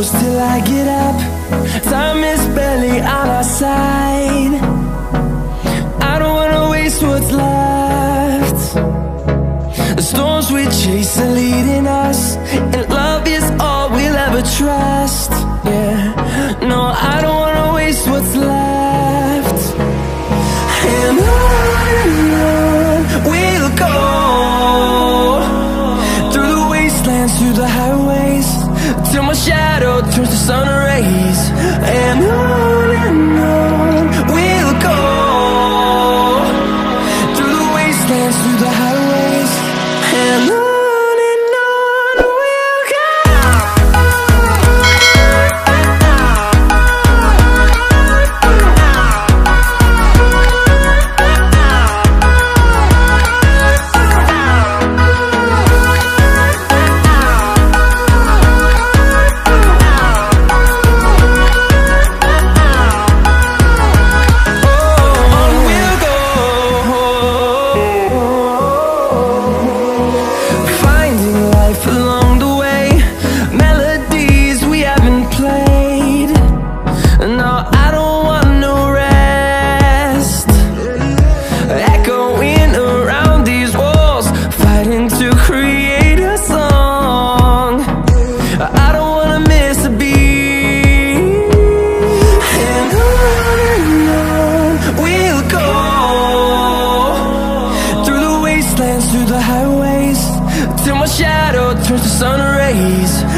close till I get up. Time is barely on our side. I don't wanna waste what's left. The storms we chase are leading us, and love is all we'll ever trust. Yeah, no, I don't wanna waste what's left. And on we'll go, through the wastelands, through the highways, till my shadow turns to sun rays. And on we'll go, through the wastelands, through the highways, and on we'll go. Through the highways, till my shadow turns to sun rays.